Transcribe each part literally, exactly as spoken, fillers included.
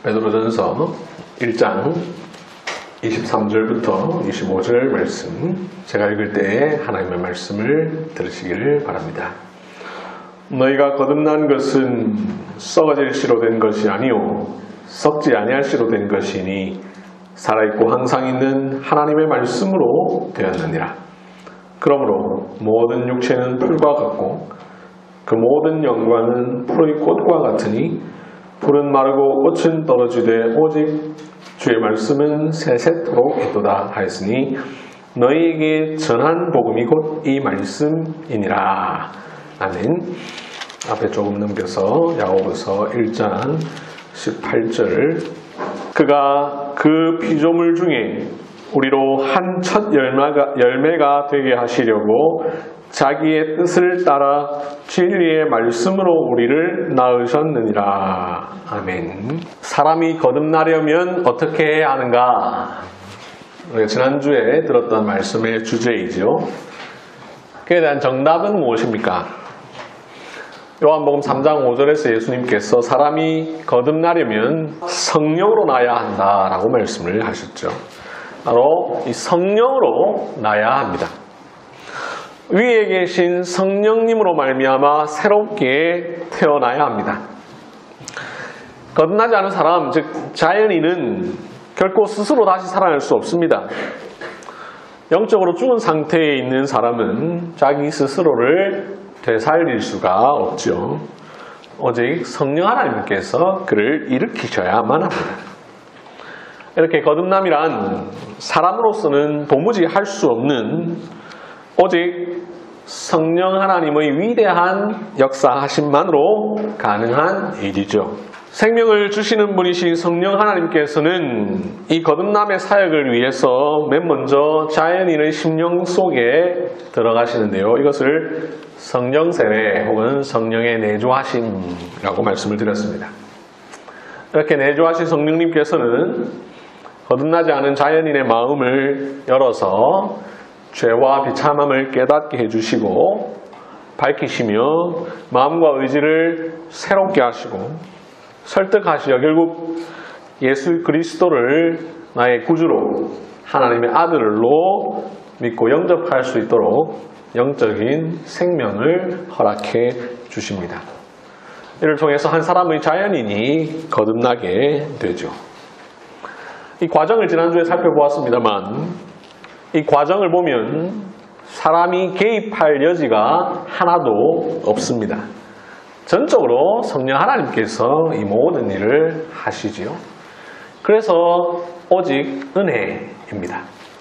베드로전서 일 장 이십삼 절부터 이십오 절 말씀, 제가 읽을 때 하나님의 말씀을 들으시기를 바랍니다. 너희가 거듭난 것은 썩어질 씨로 된 것이 아니요 썩지 아니할 씨로 된 것이니 살아있고 항상 있는 하나님의 말씀으로 되었느니라. 그러므로 모든 육체는 풀과 같고 그 모든 영광은 푸른 꽃과 같으니 풀은 마르고 꽃은 떨어지되 오직 주의 말씀은 세세토록 있도다 하였으니 너희에게 전한 복음이 곧 이 말씀이니라. 아멘. 앞에 조금 넘겨서 야고보서 일 장 십팔 절, 그가 그 피조물 중에 우리로 한 첫 열매가, 열매가 되게 하시려고 자기의 뜻을 따라 진리의 말씀으로 우리를 낳으셨느니라. 아멘. 사람이 거듭나려면 어떻게 해야 하는가? 우리가 지난주에 들었던 말씀의 주제이죠. 그에 대한 정답은 무엇입니까? 요한복음 삼 장 오 절에서 예수님께서 사람이 거듭나려면 성령으로 나야 한다라고 말씀을 하셨죠. 바로 이 성령으로 나야 합니다. 위에 계신 성령님으로 말미암아 새롭게 태어나야 합니다. 거듭나지 않은 사람, 즉 자연인은 결코 스스로 다시 살아날 수 없습니다. 영적으로 죽은 상태에 있는 사람은 자기 스스로를 되살릴 수가 없죠. 오직 성령 하나님께서 그를 일으키셔야만 합니다. 이렇게 거듭남이란 사람으로서는 도무지 할 수 없는, 오직 성령 하나님의 위대한 역사하심만으로 가능한 일이죠. 생명을 주시는 분이신 성령 하나님께서는 이 거듭남의 사역을 위해서 맨 먼저 자연인의 심령 속에 들어가시는데요. 이것을 성령 세례 혹은 성령의 내주하심이라고 말씀을 드렸습니다. 이렇게 내주하신 성령님께서는 거듭나지 않은 자연인의 마음을 열어서 죄와 비참함을 깨닫게 해주시고 밝히시며 마음과 의지를 새롭게 하시고 설득하시어 결국 예수 그리스도를 나의 구주로 하나님의 아들로 믿고 영접할 수 있도록 영적인 생명을 허락해 주십니다. 이를 통해서 한 사람의 자연인이 거듭나게 되죠. 이 과정을 지난주에 살펴보았습니다만 이 과정을 보면 사람이 개입할 여지가 하나도 없습니다. 전적으로 성령 하나님께서 이 모든 일을 하시지요. 그래서 오직 은혜입니다.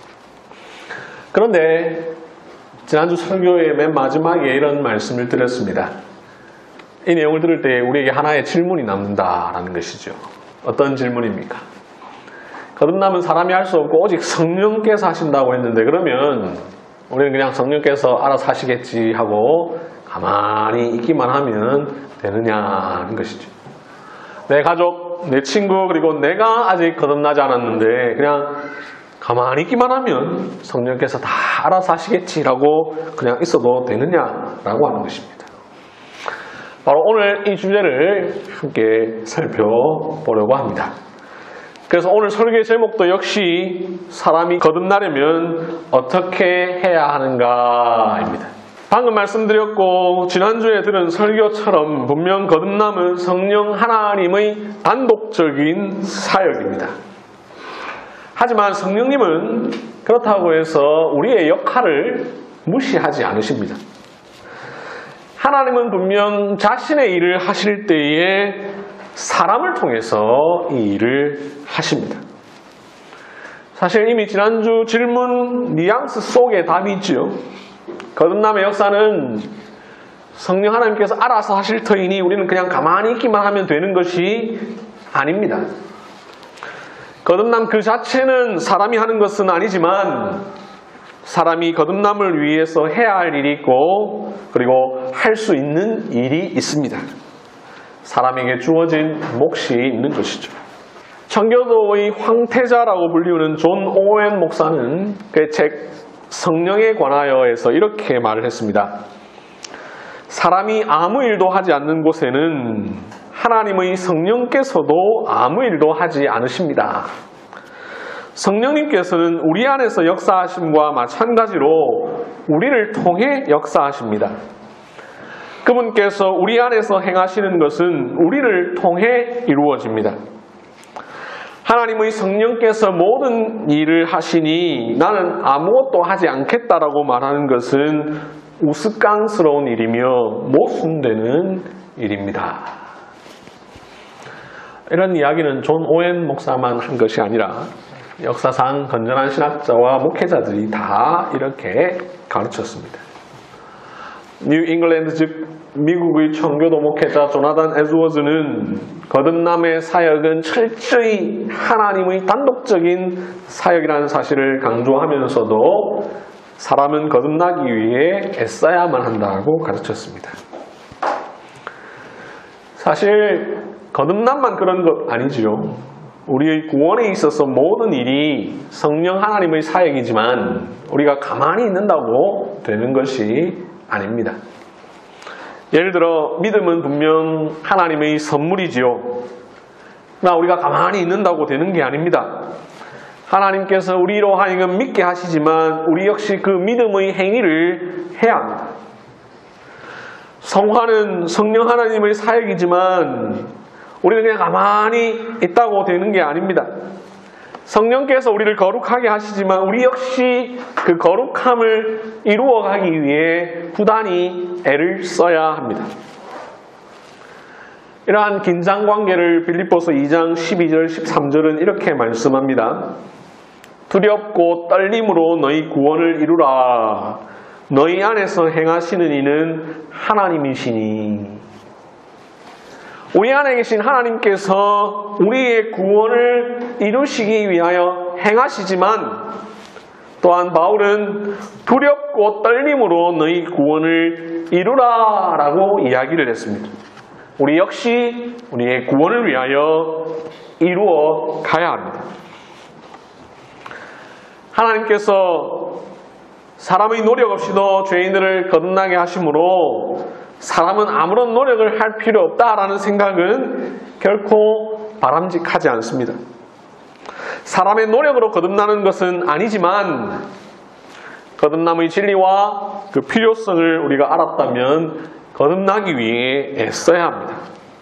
그런데 지난주 설교의 맨 마지막에 이런 말씀을 드렸습니다. 이 내용을 들을 때 우리에게 하나의 질문이 남는다라는 것이죠. 어떤 질문입니까? 거듭남은 사람이 할 수 없고 오직 성령께서 하신다고 했는데, 그러면 우리는 그냥 성령께서 알아서 하시겠지 하고 가만히 있기만 하면 되느냐는 것이죠. 내 가족, 내 친구, 그리고 내가 아직 거듭나지 않았는데 그냥 가만히 있기만 하면 성령께서 다 알아서 하시겠지라고 그냥 있어도 되느냐라고 하는 것입니다. 바로 오늘 이 주제를 함께 살펴보려고 합니다. 그래서 오늘 설교의 제목도 역시 사람이 거듭나려면 어떻게 해야 하는가입니다. 방금 말씀드렸고 지난주에 들은 설교처럼 분명 거듭남은 성령 하나님의 단독적인 사역입니다. 하지만 성령님은 그렇다고 해서 우리의 역할을 무시하지 않으십니다. 하나님은 분명 자신의 일을 하실 때에 사람을 통해서 이 일을 하십니다. 사실 이미 지난주 질문 뉘앙스 속에 답이 있죠. 거듭남의 역사는 성령 하나님께서 알아서 하실 터이니 우리는 그냥 가만히 있기만 하면 되는 것이 아닙니다. 거듭남 그 자체는 사람이 하는 것은 아니지만 사람이 거듭남을 위해서 해야 할 일이 있고 그리고 할 수 있는 일이 있습니다. 사람에게 주어진 몫이 있는 것이죠. 청교도의 황태자라고 불리우는 존 오웬 목사는 그의 책 성령에 관하여에서 이렇게 말을 했습니다. 사람이 아무 일도 하지 않는 곳에는 하나님의 성령께서도 아무 일도 하지 않으십니다. 성령님께서는 우리 안에서 역사하심과 마찬가지로 우리를 통해 역사하십니다. 그분께서 우리 안에서 행하시는 것은 우리를 통해 이루어집니다. 하나님의 성령께서 모든 일을 하시니 나는 아무것도 하지 않겠다라고 말하는 것은 우스꽝스러운 일이며 모순되는 일입니다. 이런 이야기는 존 오웬 목사만 한 것이 아니라 역사상 건전한 신학자와 목회자들이 다 이렇게 가르쳤습니다. 뉴 잉글랜드 즉 미국의 청교도 목회자 조나단 에즈워즈는 거듭남의 사역은 철저히 하나님의 단독적인 사역이라는 사실을 강조하면서도 사람은 거듭나기 위해 애써야만 한다고 가르쳤습니다. 사실 거듭남만 그런 것 아니지요. 우리의 구원에 있어서 모든 일이 성령 하나님의 사역이지만 우리가 가만히 있는다고 되는 것이 아닙니다. 예를 들어 믿음은 분명 하나님의 선물이지요. 그러나 우리가 가만히 있는다고 되는 게 아닙니다. 하나님께서 우리로 하여금 믿게 하시지만 우리 역시 그 믿음의 행위를 해야 합니다. 성화는 성령 하나님의 사역이지만 우리는 그냥 가만히 있다고 되는 게 아닙니다. 성령께서 우리를 거룩하게 하시지만 우리 역시 그 거룩함을 이루어가기 위해 부단히 애를 써야 합니다. 이러한 긴장관계를 빌립보서 이 장 십이 절 십삼 절은 이렇게 말씀합니다. 두렵고 떨림으로 너희 구원을 이루라. 너희 안에서 행하시는 이는 하나님이시니. 우리 안에 계신 하나님께서 우리의 구원을 이루시기 위하여 행하시지만 또한 바울은 두렵고 떨림으로 너희 구원을 이루라 라고 이야기를 했습니다. 우리 역시 우리의 구원을 위하여 이루어 가야 합니다. 하나님께서 사람의 노력 없이도 죄인들을 거듭나게 하심으로 사람은 아무런 노력을 할 필요 없다라는 생각은 결코 바람직하지 않습니다. 사람의 노력으로 거듭나는 것은 아니지만 거듭남의 진리와 그 필요성을 우리가 알았다면 거듭나기 위해 애써야 합니다.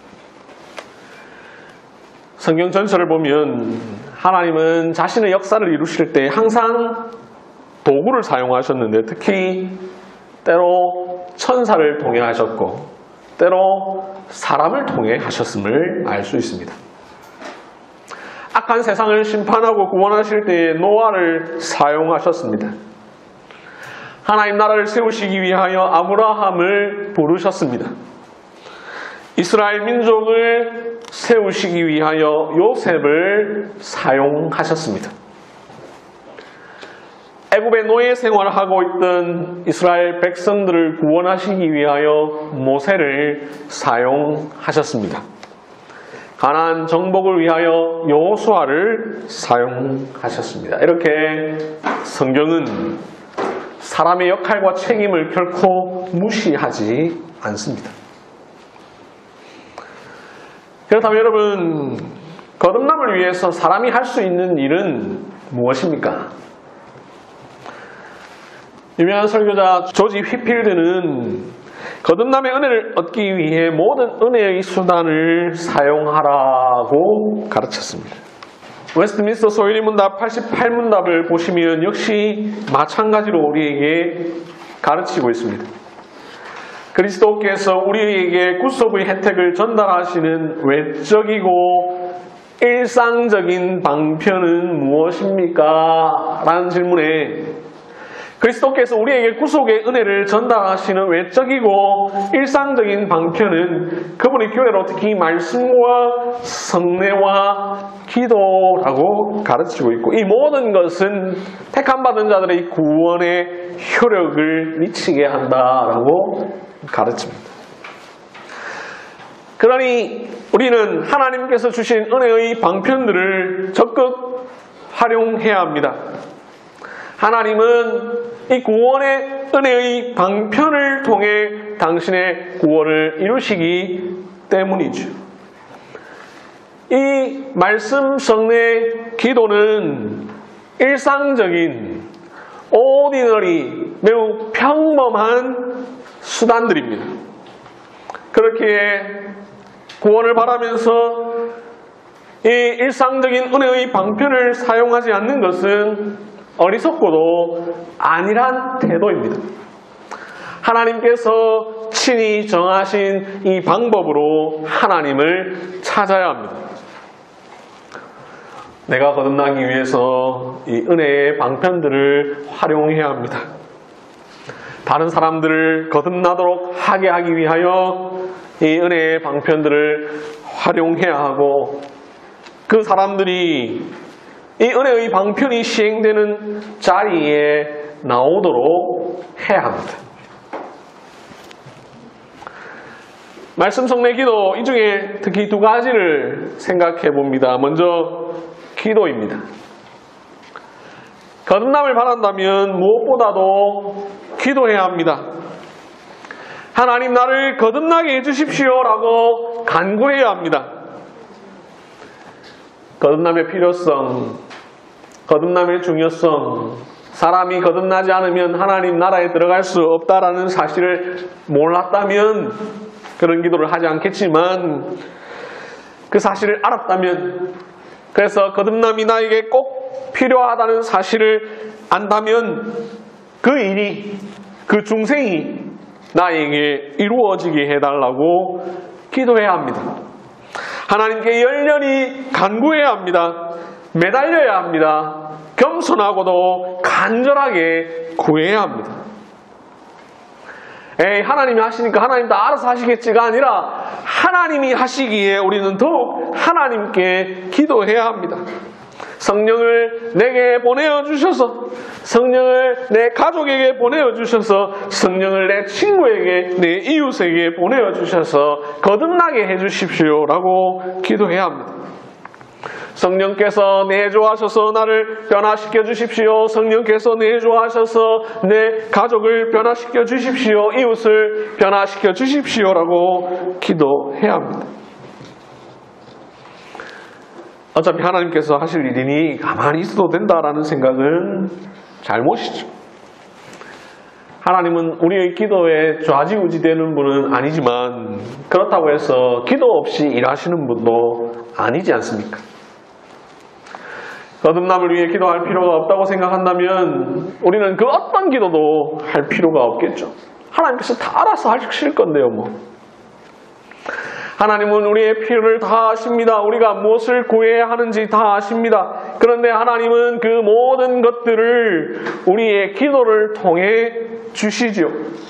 성경 전설을 보면 하나님은 자신의 역사를 이루실 때 항상 도구를 사용하셨는데 특히 때로 천사를 통해 하셨고 때로 사람을 통해 하셨음을 알 수 있습니다. 악한 세상을 심판하고 구원하실 때에 노아를 사용하셨습니다. 하나님 나라를 세우시기 위하여 아브라함을 부르셨습니다. 이스라엘 민족을 세우시기 위하여 요셉을 사용하셨습니다. 애굽의 노예 생활을 하고 있던 이스라엘 백성들을 구원하시기 위하여 모세를 사용하셨습니다. 가나안 정복을 위하여 여호수아를 사용하셨습니다. 이렇게 성경은 사람의 역할과 책임을 결코 무시하지 않습니다. 그렇다면 여러분, 거듭남을 위해서 사람이 할 수 있는 일은 무엇입니까? 유명한 설교자 조지 휘필드는 거듭남의 은혜를 얻기 위해 모든 은혜의 수단을 사용하라고 가르쳤습니다. 웨스트민스터 소유리 문답 팔십팔 문답을 보시면 역시 마찬가지로 우리에게 가르치고 있습니다. 그리스도께서 우리에게 구속의 혜택을 전달하시는 외적이고 일상적인 방편은 무엇입니까? 라는 질문에 그리스도께서 우리에게 구속의 은혜를 전달하시는 외적이고 일상적인 방편은 그분의 교회로 특히 말씀과 성례와 기도라고 가르치고 있고 이 모든 것은 택함받은 자들의 구원에 효력을 미치게 한다라고 가르칩니다. 그러니 우리는 하나님께서 주신 은혜의 방편들을 적극 활용해야 합니다. 하나님은 이 구원의 은혜의 방편을 통해 당신의 구원을 이루시기 때문이죠. 이 말씀 성례 기도는 일상적인 오디너리 매우 평범한 수단들입니다. 그렇게 구원을 바라면서 이 일상적인 은혜의 방편을 사용하지 않는 것은 어리석고도 안일한 태도입니다. 하나님께서 친히 정하신 이 방법으로 하나님을 찾아야 합니다. 내가 거듭나기 위해서 이 은혜의 방편들을 활용해야 합니다. 다른 사람들을 거듭나도록 하게 하기 위하여 이 은혜의 방편들을 활용해야 하고, 그 사람들이 이 은혜의 방편이 시행되는 자리에 나오도록 해야 합니다. 말씀 성례 기도, 이 중에 특히 두 가지를 생각해 봅니다. 먼저 기도입니다. 거듭남을 바란다면 무엇보다도 기도해야 합니다. 하나님, 나를 거듭나게 해주십시오라고 간구해야 합니다. 거듭남의 필요성, 거듭남의 중요성, 사람이 거듭나지 않으면 하나님 나라에 들어갈 수 없다라는 사실을 몰랐다면 그런 기도를 하지 않겠지만, 그 사실을 알았다면, 그래서 거듭남이 나에게 꼭 필요하다는 사실을 안다면 그 일이, 그 중생이 나에게 이루어지게 해달라고 기도해야 합니다. 하나님께 열렬히 간구해야 합니다. 매달려야 합니다. 겸손하고도 간절하게 구해야 합니다. 에이, 하나님이 하시니까 하나님 다 알아서 하시겠지가 아니라 하나님이 하시기에 우리는 더욱 하나님께 기도해야 합니다. 성령을 내게 보내어주셔서, 성령을 내 가족에게 보내어주셔서, 성령을 내 친구에게, 내 이웃에게 보내어주셔서 거듭나게 해주십시오라고 기도해야 합니다. 성령께서 내조하셔서 나를 변화시켜 주십시오. 성령께서 내조하셔서 내 가족을 변화시켜 주십시오. 이웃을 변화시켜 주십시오라고 기도해야 합니다. 어차피 하나님께서 하실 일이니 가만히 있어도 된다라는 생각은 잘못이죠. 하나님은 우리의 기도에 좌지우지되는 분은 아니지만, 그렇다고 해서 기도 없이 일하시는 분도 아니지 않습니까? 거듭남을 위해 기도할 필요가 없다고 생각한다면 우리는 그 어떤 기도도 할 필요가 없겠죠. 하나님께서 다 알아서 하실 건데요, 뭐. 하나님은 우리의 필요를 다 아십니다. 우리가 무엇을 구해야 하는지 다 아십니다. 그런데 하나님은 그 모든 것들을 우리의 기도를 통해 주시죠.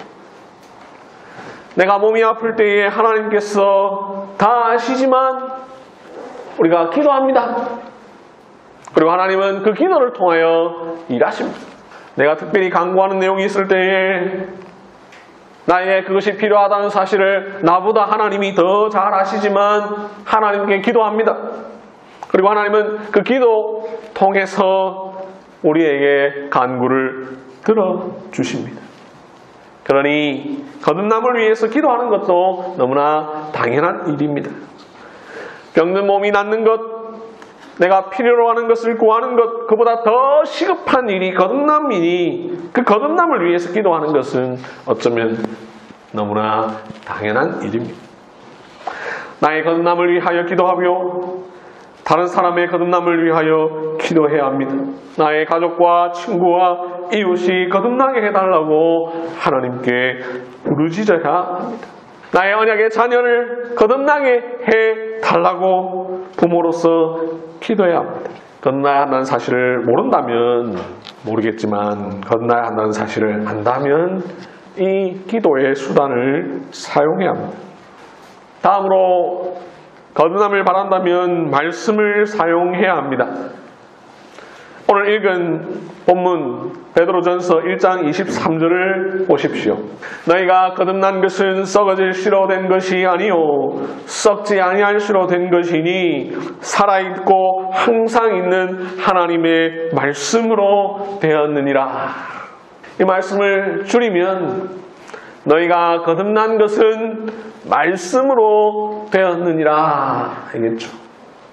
내가 몸이 아플 때에 하나님께서 다 아시지만 우리가 기도합니다. 그리고 하나님은 그 기도를 통하여 일하십니다. 내가 특별히 간구하는 내용이 있을 때에 나에게 그것이 필요하다는 사실을 나보다 하나님이 더 잘 아시지만 하나님께 기도합니다. 그리고 하나님은 그 기도 통해서 우리에게 간구를 들어주십니다. 그러니 거듭남을 위해서 기도하는 것도 너무나 당연한 일입니다. 병든 몸이 낫는 것, 내가 필요로 하는 것을 구하는 것, 그보다 더 시급한 일이 거듭남이니 그 거듭남을 위해서 기도하는 것은 어쩌면 너무나 당연한 일입니다. 나의 거듭남을 위하여 기도하며 다른 사람의 거듭남을 위하여 기도해야 합니다. 나의 가족과 친구와 이웃이 거듭나게 해달라고 하나님께 부르짖어야 합니다. 나의 언약의 자녀를 거듭나게 해달라고 부모로서 기도해야 합니다. 거듭나야 한다는 사실을 모른다면 모르겠지만 거듭나야 한다는 사실을 안다면 이 기도의 수단을 사용해야 합니다. 다음으로 거듭남을 바란다면 말씀을 사용해야 합니다. 오늘 읽은 본문 베드로전서 일 장 이십삼 절을 보십시오. 너희가 거듭난 것은 썩어질 씨로 된 것이 아니요 썩지 아니할 씨로 된 것이니 살아있고 항상 있는 하나님의 말씀으로 되었느니라. 이 말씀을 줄이면 너희가 거듭난 것은 말씀으로 되었느니라. 알겠죠?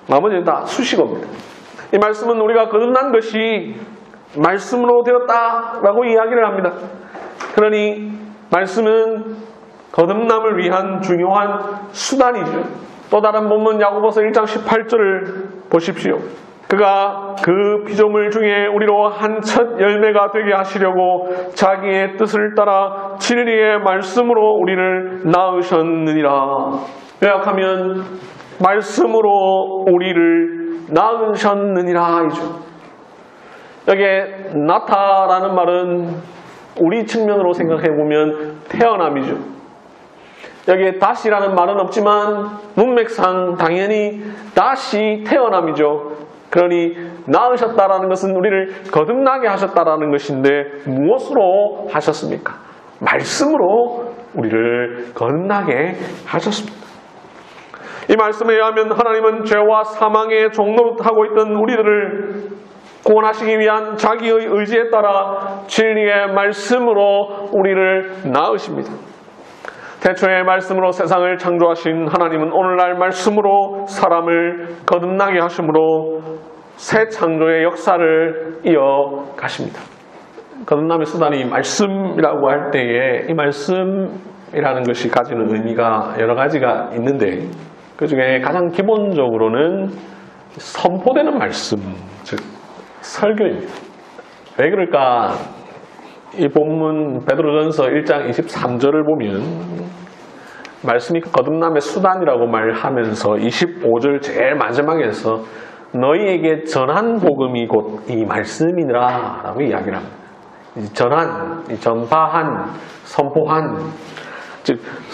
나머지는 다 수식어입니다. 이 말씀은 우리가 거듭난 것이 말씀으로 되었다라고 이야기를 합니다. 그러니 말씀은 거듭남을 위한 중요한 수단이죠. 또 다른 본문 야고보서 일 장 십팔 절을 보십시오. 그가 그 피조물 중에 우리로 한 첫 열매가 되게 하시려고 자기의 뜻을 따라 진리의 말씀으로 우리를 낳으셨느니라. 요약하면 말씀으로 우리를 낳으셨느니라 이죠. 여기에 낳다라는 말은 우리 측면으로 생각해보면 태어남이죠. 여기에 다시라는 말은 없지만 문맥상 당연히 다시 태어남이죠. 그러니 낳으셨다라는 것은 우리를 거듭나게 하셨다라는 것인데 무엇으로 하셨습니까? 말씀으로 우리를 거듭나게 하셨습니다. 이 말씀에 의하면 하나님은 죄와 사망의 종노릇하고 있던 우리들을 구원하시기 위한 자기의 의지에 따라 진리의 말씀으로 우리를 낳으십니다. 태초의 말씀으로 세상을 창조하신 하나님은 오늘날 말씀으로 사람을 거듭나게 하심으로 새 창조의 역사를 이어가십니다. 거듭남의 수단이 말씀이라고 할 때에 이 말씀이라는 것이 가지는 의미가 여러 가지가 있는데 그 중에 가장 기본적으로는 선포되는 말씀, 즉 설교입니다. 왜 그럴까? 이 본문 베드로전서 일 장 이십삼 절을 보면 말씀이 거듭남의 수단이라고 말하면서 이십오 절 제일 마지막에서 너희에게 전한 복음이 곧 이 말씀이니라 라고 이야기를 합니다. 전한, 전파한, 선포한, 즉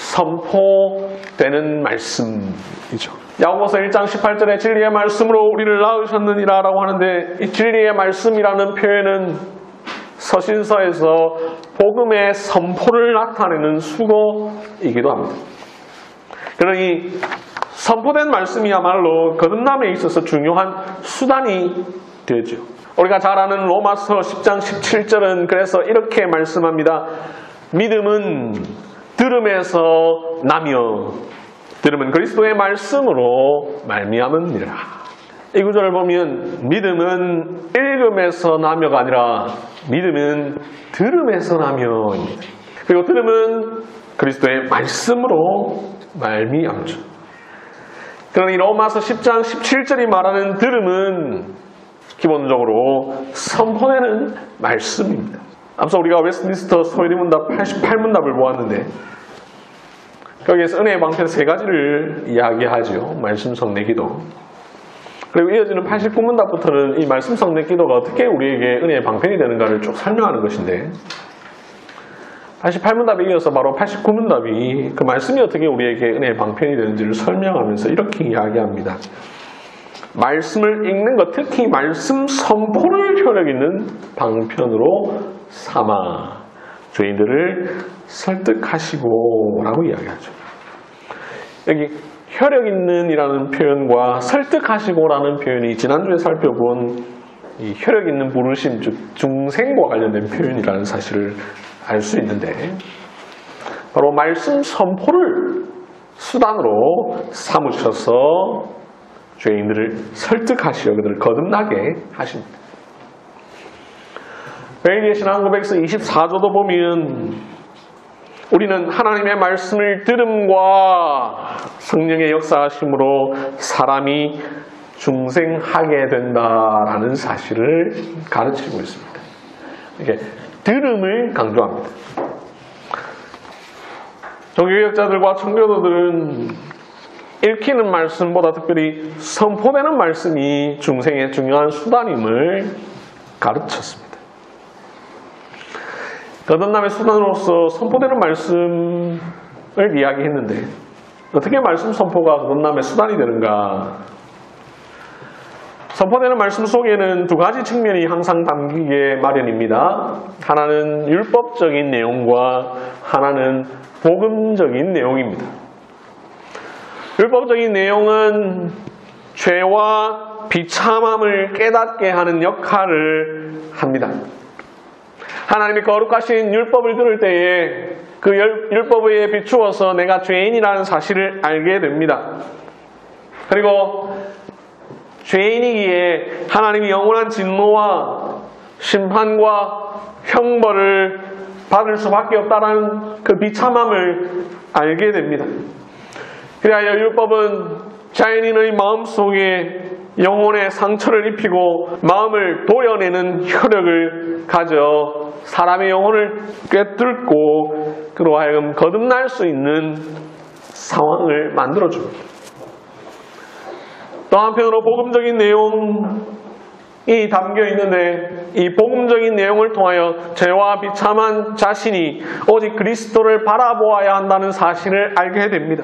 선포되는 말씀이죠. 야고보서 일 장 십팔 절에 진리의 말씀으로 우리를 낳으셨느니라 라고 하는데 이 진리의 말씀이라는 표현은 서신서에서 복음의 선포를 나타내는 수고이기도 합니다. 그러니 선포된 말씀이야말로 거듭남에 있어서 중요한 수단이 되죠. 우리가 잘 아는 로마서 십 장 십칠 절은 그래서 이렇게 말씀합니다. 믿음은 들음에서 나며 들음은 그리스도의 말씀으로 말미암으니라. 이 구절을 보면 믿음은 읽음에서 나며가 아니라 믿음은 들음에서 나며입니다. 그리고 들음은 그리스도의 말씀으로 말미암죠. 그러니 로마서 십 장 십칠 절이 말하는 들음은 기본적으로 선포되는 말씀입니다. 앞서 우리가 웨스트민스터 소요리 문답 팔십팔 문답을 보았는데 거기에서 은혜의 방편 세 가지를 이야기하죠. 말씀 성례기도. 그리고 이어지는 팔십구 문답부터는 이 말씀 성례기도가 어떻게 우리에게 은혜의 방편이 되는가를 쭉 설명하는 것인데 팔십팔 문답에 이어서 바로 팔십구 문답이 그 말씀이 어떻게 우리에게 은혜의 방편이 되는지를 설명하면서 이렇게 이야기합니다. 말씀을 읽는 것, 특히 말씀 선포를 효력 있는 방편으로 삼아 죄인들을 설득하시고 라고 이야기하죠. 여기 효력 있는 이라는 표현과 설득하시고 라는 표현이 지난주에 살펴본 이 효력 있는 부르심, 즉 중생과 관련된 표현이라는 사실을 알 수 있는데 바로 말씀 선포를 수단으로 삼으셔서 죄인들을 설득하시어 그들을 거듭나게 하십니다. 벨기에 신앙고백서 이십사 조도 보면 우리는 하나님의 말씀을 들음과 성령의 역사하심으로 사람이 중생하게 된다라는 사실을 가르치고 있습니다. 이게 들음을 강조합니다. 종교개혁자들과 청교도들은 읽히는 말씀보다 특별히 선포되는 말씀이 중생의 중요한 수단임을 가르쳤습니다. 거듭남의 수단으로서 선포되는 말씀을 이야기했는데 어떻게 말씀 선포가 거듭남의 수단이 되는가? 선포되는 말씀 속에는 두 가지 측면이 항상 담기게 마련입니다. 하나는 율법적인 내용과 하나는 복음적인 내용입니다. 율법적인 내용은 죄와 비참함을 깨닫게 하는 역할을 합니다. 하나님이 거룩하신 율법을 들을 때에 그 율법에 비추어서 내가 죄인이라는 사실을 알게 됩니다. 그리고 죄인이기에 하나님이 영원한 진노와 심판과 형벌을 받을 수밖에 없다는 그 비참함을 알게 됩니다. 그리하여 율법은 자연인의 마음속에 영혼의 상처를 입히고 마음을 도려내는 혈력을 가져 사람의 영혼을 꿰뚫고 그로 하여금 거듭날 수 있는 상황을 만들어줍니다. 또 한편으로 복음적인 내용이 담겨 있는데 이 복음적인 내용을 통하여 죄와 비참한 자신이 오직 그리스도를 바라보아야 한다는 사실을 알게 됩니다.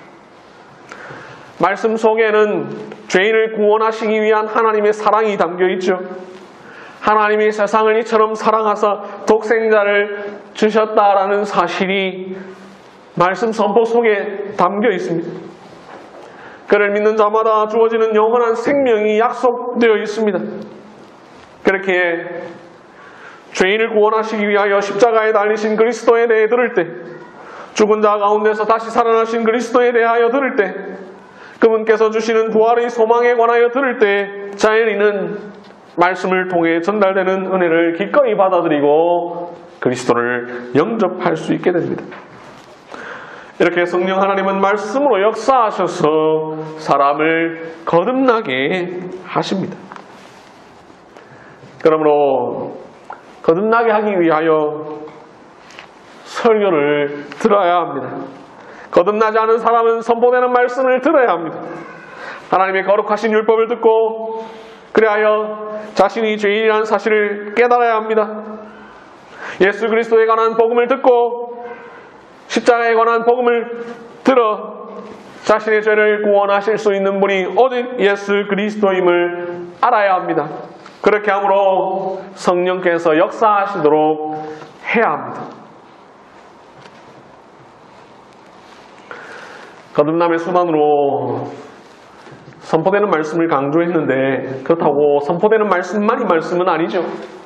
말씀 속에는 죄인을 구원하시기 위한 하나님의 사랑이 담겨 있죠. 하나님이 세상을 이처럼 사랑하사 독생자를 주셨다라는 사실이 말씀 선포 속에 담겨 있습니다. 그를 믿는 자마다 주어지는 영원한 생명이 약속되어 있습니다. 그렇게 죄인을 구원하시기 위하여 십자가에 달리신 그리스도에 대해 들을 때, 죽은 자 가운데서 다시 살아나신 그리스도에 대하여 들을 때, 그분께서 주시는 부활의 소망에 관하여 들을 때 자연인은 말씀을 통해 전달되는 은혜를 기꺼이 받아들이고 그리스도를 영접할 수 있게 됩니다. 이렇게 성령 하나님은 말씀으로 역사하셔서 사람을 거듭나게 하십니다. 그러므로 거듭나게 하기 위하여 설교를 들어야 합니다. 거듭나지 않은 사람은 선포되는 말씀을 들어야 합니다. 하나님의 거룩하신 율법을 듣고 그리하여 자신이 죄인이라는 사실을 깨달아야 합니다. 예수 그리스도에 관한 복음을 듣고 십자가에 관한 복음을 들어 자신의 죄를 구원하실 수 있는 분이 오직 예수 그리스도임을 알아야 합니다. 그렇게 함으로 성령께서 역사하시도록 해야 합니다. 거듭남의 수단으로 선포되는 말씀을 강조했는데 그렇다고 선포되는 말씀만이 말씀은 아니죠.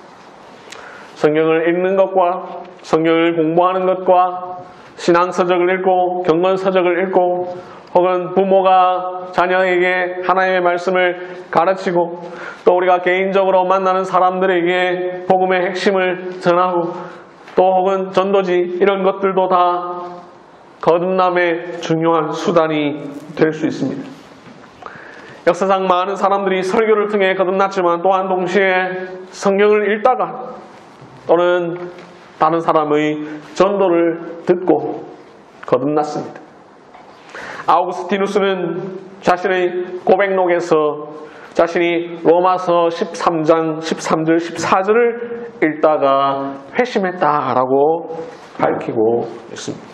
성경을 읽는 것과 성경을 공부하는 것과 신앙서적을 읽고 경건서적을 읽고 혹은 부모가 자녀에게 하나님의 말씀을 가르치고 또 우리가 개인적으로 만나는 사람들에게 복음의 핵심을 전하고 또 혹은 전도지 이런 것들도 다 거듭남의 중요한 수단이 될 수 있습니다. 역사상 많은 사람들이 설교를 통해 거듭났지만 또한 동시에 성경을 읽다가 또는 다른 사람의 전도를 듣고 거듭났습니다. 아우구스티누스는 자신의 고백록에서 자신이 로마서 십삼 장 십삼 절 십사 절을 읽다가 회심했다라고 밝히고 있습니다.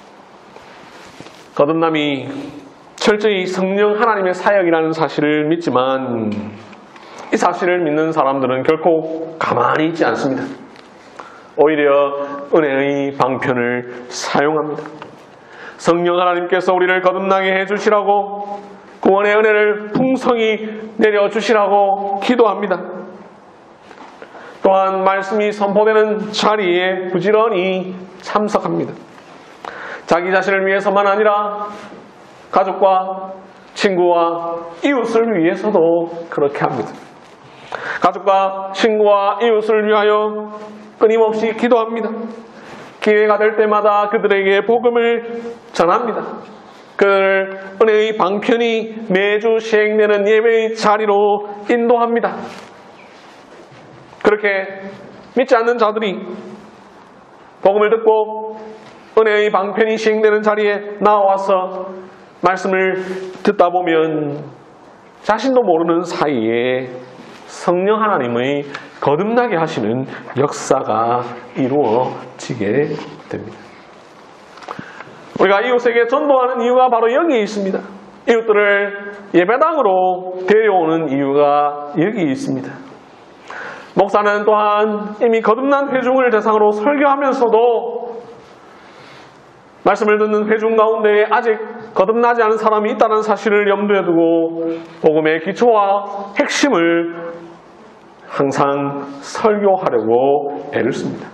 거듭남이 철저히 성령 하나님의 사역이라는 사실을 믿지만 이 사실을 믿는 사람들은 결코 가만히 있지 않습니다. 오히려 은혜의 방편을 사용합니다. 성령 하나님께서 우리를 거듭나게 해주시라고 구원의 은혜를 풍성히 내려주시라고 기도합니다. 또한 말씀이 선포되는 자리에 부지런히 참석합니다. 자기 자신을 위해서만 아니라 가족과 친구와 이웃을 위해서도 그렇게 합니다. 가족과 친구와 이웃을 위하여 끊임없이 기도합니다. 기회가 될 때마다 그들에게 복음을 전합니다. 그 은혜의 방편이 매주 시행되는 예배의 자리로 인도합니다. 그렇게 믿지 않는 자들이 복음을 듣고 은혜의 방편이 시행되는 자리에 나와서 말씀을 듣다 보면 자신도 모르는 사이에 성령 하나님의 거듭나게 하시는 역사가 이루어지게 됩니다. 우리가 이웃에게 전도하는 이유가 바로 여기에 있습니다. 이웃들을 예배당으로 데려오는 이유가 여기 있습니다. 목사는 또한 이미 거듭난 회중을 대상으로 설교하면서도 말씀을 듣는 회중 가운데 아직 거듭나지 않은 사람이 있다는 사실을 염두에 두고 복음의 기초와 핵심을 항상 설교하려고 애를 씁니다.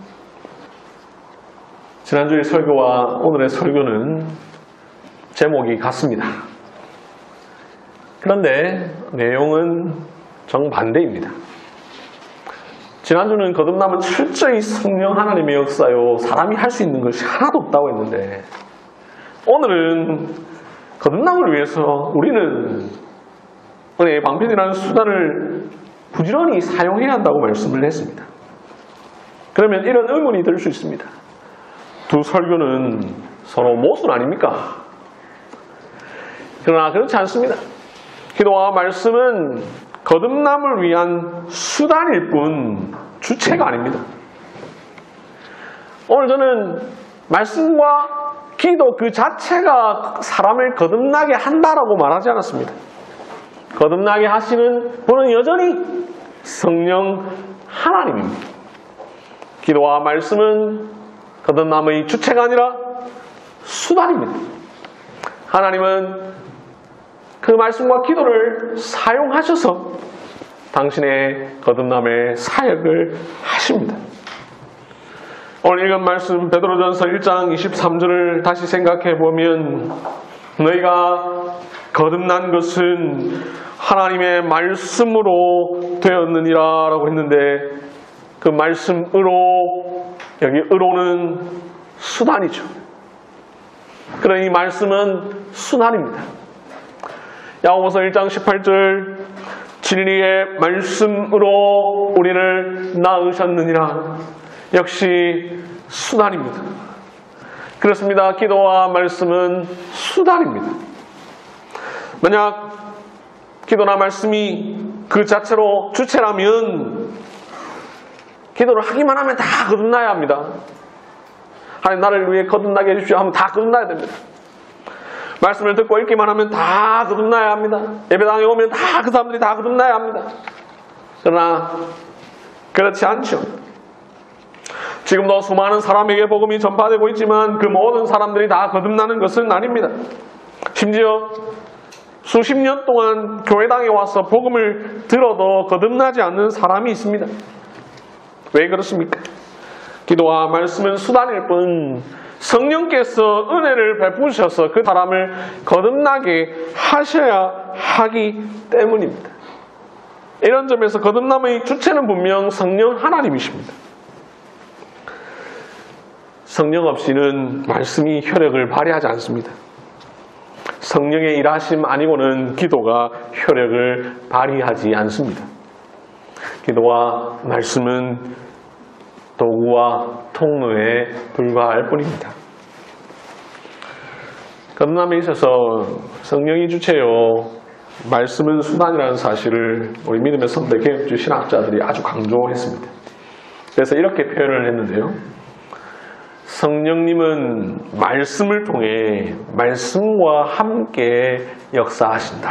지난주의 설교와 오늘의 설교는 제목이 같습니다. 그런데 내용은 정반대입니다. 지난주는 거듭남은 철저히 성령 하나님의 역사요, 사람이 할 수 있는 것이 하나도 없다고 했는데, 오늘은 거듭남을 위해서 우리는 은혜의 방편이라는 수단을 부지런히 사용해야 한다고 말씀을 했습니다. 그러면 이런 의문이 들 수 있습니다. 두 설교는 서로 모순 아닙니까? 그러나 그렇지 않습니다. 기도와 말씀은 거듭남을 위한 수단일 뿐 주체가 아닙니다. 오늘 저는 말씀과 기도 그 자체가 사람을 거듭나게 한다라고 말하지 않았습니다. 거듭나게 하시는 분은 여전히 성령 하나님입니다. 기도와 말씀은 거듭남의 주체가 아니라 수단입니다. 하나님은 그 말씀과 기도를 사용하셔서 당신의 거듭남의 사역을 하십니다. 오늘 읽은 말씀 베드로전서 일 장 이십삼 절을 다시 생각해 보면, 너희가 거듭난 것은 하나님의 말씀으로 되었느니라 라고 했는데, 그 말씀으로, 여기 의로는 수단이죠. 그러니 이 말씀은 수단입니다. 야고보서 일 장 십팔 절, 진리의 말씀으로 우리를 낳으셨느니라. 역시 수단입니다. 그렇습니다. 기도와 말씀은 수단입니다. 만약 기도나 말씀이 그 자체로 주체라면 기도를 하기만 하면 다 거듭나야 합니다. 하나님 나를 위해 거듭나게 해주십시오 하면 다 거듭나야 됩니다. 말씀을 듣고 읽기만 하면 다 거듭나야 합니다. 예배당에 오면 다 그 사람들이 다 거듭나야 합니다. 그러나 그렇지 않죠. 지금도 수많은 사람에게 복음이 전파되고 있지만 그 모든 사람들이 다 거듭나는 것은 아닙니다. 심지어 수십 년 동안 교회당에 와서 복음을 들어도 거듭나지 않는 사람이 있습니다. 왜 그렇습니까? 기도와 말씀은 수단일 뿐 성령께서 은혜를 베푸셔서 그 사람을 거듭나게 하셔야 하기 때문입니다. 이런 점에서 거듭남의 주체는 분명 성령 하나님이십니다. 성령 없이는 말씀이 효력을 발휘하지 않습니다. 성령의 일하심 아니고는 기도가 효력을 발휘하지 않습니다. 기도와 말씀은 도구와 통로에 불과할 뿐입니다. 거듭남에 있어서 성령이 주체요, 말씀은 수단이라는 사실을 우리 믿음의 선배 개혁주의 신학자들이 아주 강조했습니다. 그래서 이렇게 표현을 했는데요. 성령님은 말씀을 통해 말씀과 함께 역사하신다.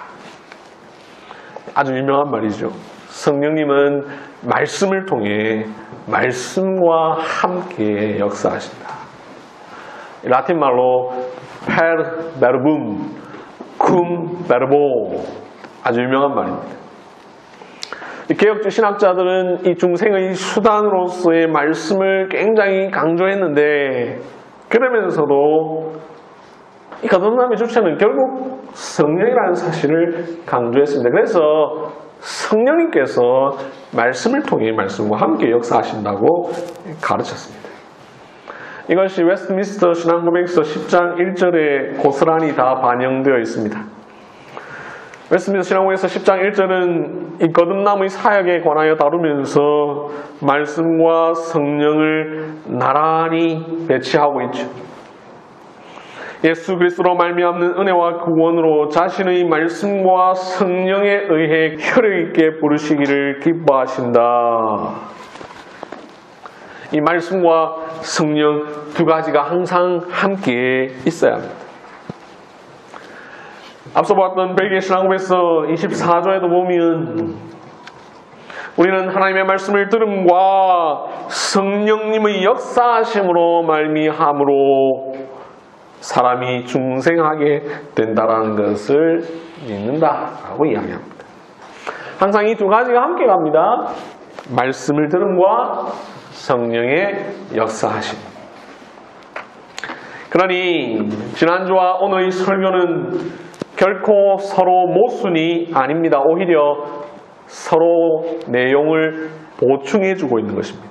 아주 유명한 말이죠. 성령님은 말씀을 통해 말씀과 함께 역사하신다. 라틴 말로 per verbum, cum verbo, 아주 유명한 말입니다. 개혁주의 신학자들은 이 중생의 수단으로서의 말씀을 굉장히 강조했는데, 그러면서도 이 거듭남의 주체는 결국 성령이라는 사실을 강조했습니다. 그래서 성령님께서 말씀을 통해 말씀과 함께 역사하신다고 가르쳤습니다. 이것이 웨스트민스터 신앙고백서 십 장 일 절에 고스란히 다 반영되어 있습니다. 웨스트민스터 신앙고백서 십 장 일 절은 이 거듭남의 사역에 관하여 다루면서 말씀과 성령을 나란히 배치하고 있죠. 예수 그리스도로 말미암는 은혜와 구원으로 자신의 말씀과 성령에 의해 효력 있게 부르시기를 기뻐하신다. 이 말씀과 성령 두 가지가 항상 함께 있어야 합니다. 앞서 봤던 벨기에 신앙고백서 이십사 조에도 보면 우리는 하나님의 말씀을 들음과 성령님의 역사하심으로 말미암으로 사람이 중생하게 된다라는 것을 믿는다라고 이야기합니다. 항상 이 두 가지가 함께 갑니다. 말씀을 들음과 성령의 역사하심. 그러니 지난주와 오늘의 설교는 결코 서로 모순이 아닙니다. 오히려 서로 내용을 보충해주고 있는 것입니다.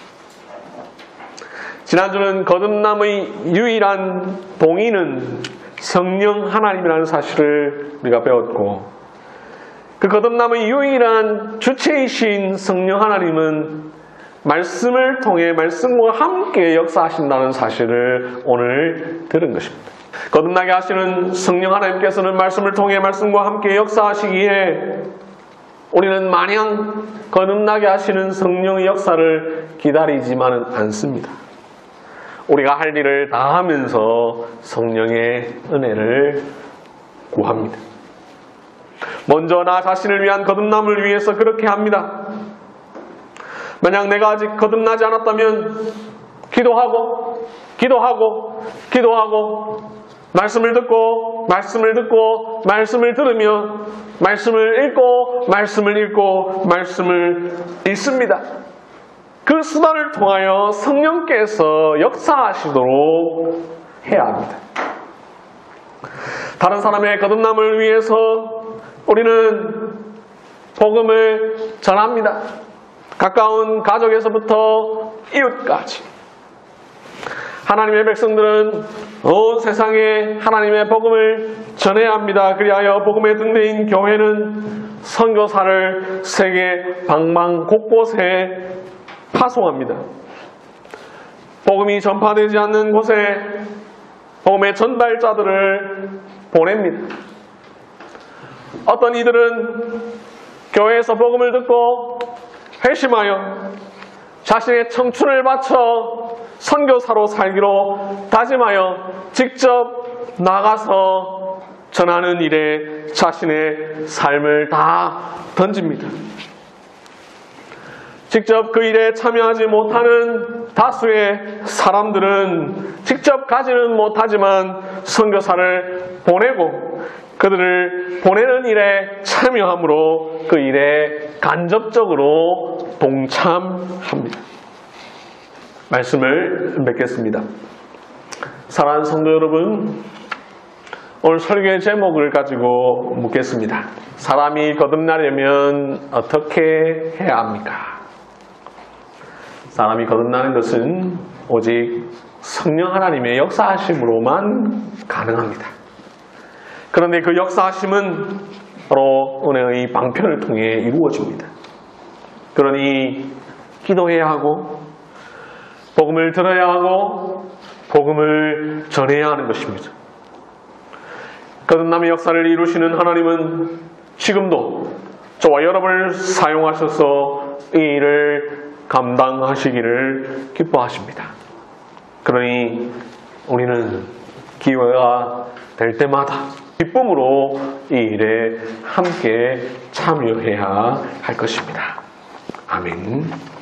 지난주는 거듭남의 유일한 동의는 성령 하나님이라는 사실을 우리가 배웠고, 그 거듭남의 유일한 주체이신 성령 하나님은 말씀을 통해 말씀과 함께 역사하신다는 사실을 오늘 들은 것입니다. 거듭나게 하시는 성령 하나님께서는 말씀을 통해 말씀과 함께 역사하시기에 우리는 마냥 거듭나게 하시는 성령의 역사를 기다리지만은 않습니다. 우리가 할 일을 다 하면서 성령의 은혜를 구합니다. 먼저 나 자신을 위한 거듭남을 위해서 그렇게 합니다. 만약 내가 아직 거듭나지 않았다면 기도하고 기도하고 기도하고 말씀을 듣고 말씀을 듣고 말씀을 들으며 말씀을 읽고 말씀을 읽고 말씀을 읽습니다. 그 수단을 통하여 성령께서 역사하시도록 해야 합니다. 다른 사람의 거듭남을 위해서 우리는 복음을 전합니다. 가까운 가족에서부터 이웃까지. 하나님의 백성들은 온 세상에 하나님의 복음을 전해야 합니다. 그리하여 복음의 등대인 교회는 선교사를 세계 방방 곳곳에 파송합니다. 복음이 전파되지 않는 곳에 복음의 전달자들을 보냅니다. 어떤 이들은 교회에서 복음을 듣고 회심하여 자신의 청춘을 바쳐 선교사로 살기로 다짐하여 직접 나가서 전하는 일에 자신의 삶을 다 던집니다. 직접 그 일에 참여하지 못하는 다수의 사람들은 직접 가지는 못하지만 선교사를 보내고 그들을 보내는 일에 참여함으로 그 일에 간접적으로 동참합니다. 말씀을 맺겠습니다. 사랑하는 성도 여러분, 오늘 설교의 제목을 가지고 묻겠습니다. 사람이 거듭나려면 어떻게 해야 합니까? 사람이 거듭나는 것은 오직 성령 하나님의 역사하심으로만 가능합니다. 그런데 그 역사하심은 바로 은혜의 방편을 통해 이루어집니다. 그러니 기도해야 하고 복음을 들어야 하고 복음을 전해야 하는 것입니다. 거듭남의 역사를 이루시는 하나님은 지금도 저와 여러분을 사용하셔서 이 일을 감당하시기를 기뻐하십니다. 그러니 우리는 기회가 될 때마다 기쁨으로 이 일에 함께 참여해야 할 것입니다. 아멘.